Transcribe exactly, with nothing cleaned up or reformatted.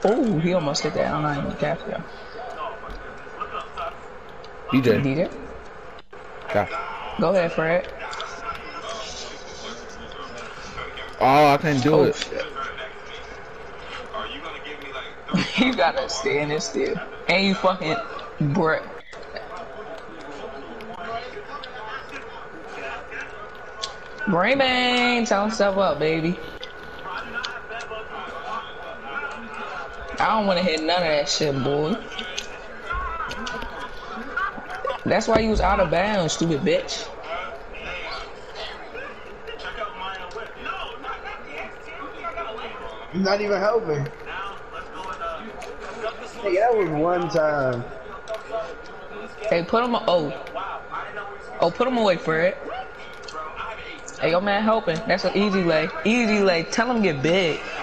Oh, he almost hit that. I'm not even careful. D J. D J. Yeah. Go ahead, Fred. Oh, I couldn't do oh, it. You gotta stand it still. And you fucking Brett. Raymond, tell himself up, baby. I don't want to hit none of that shit, boy. That's why you was out of bounds, stupid bitch. You're not even helping. Hey, that was one time. Hey, put him. Oh, oh, put him away, Fred. Hey, yo, man, helping. That's an easy lay. Easy lay. Tell him get big.